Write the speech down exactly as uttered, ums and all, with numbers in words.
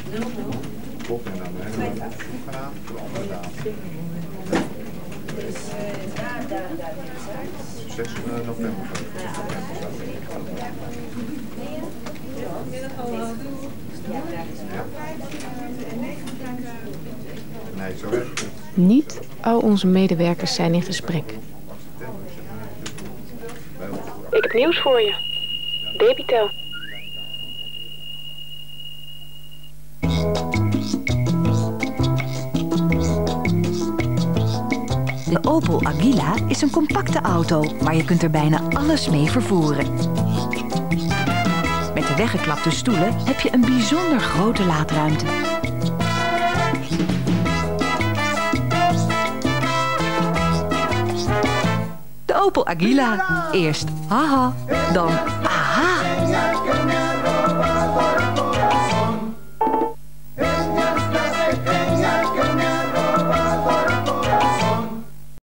Klopt, en dan hebben we een oefening gedaan voor de andere dame. zes november. Nee, zo werkt het. Niet al onze medewerkers zijn in gesprek. Ik heb nieuws voor je. Babytel. De Opel Agila is een compacte auto waar je kunt er bijna alles mee vervoeren. Met de weggeklapte stoelen heb je een bijzonder grote laadruimte. De Opel Agila. Eerst haha, dan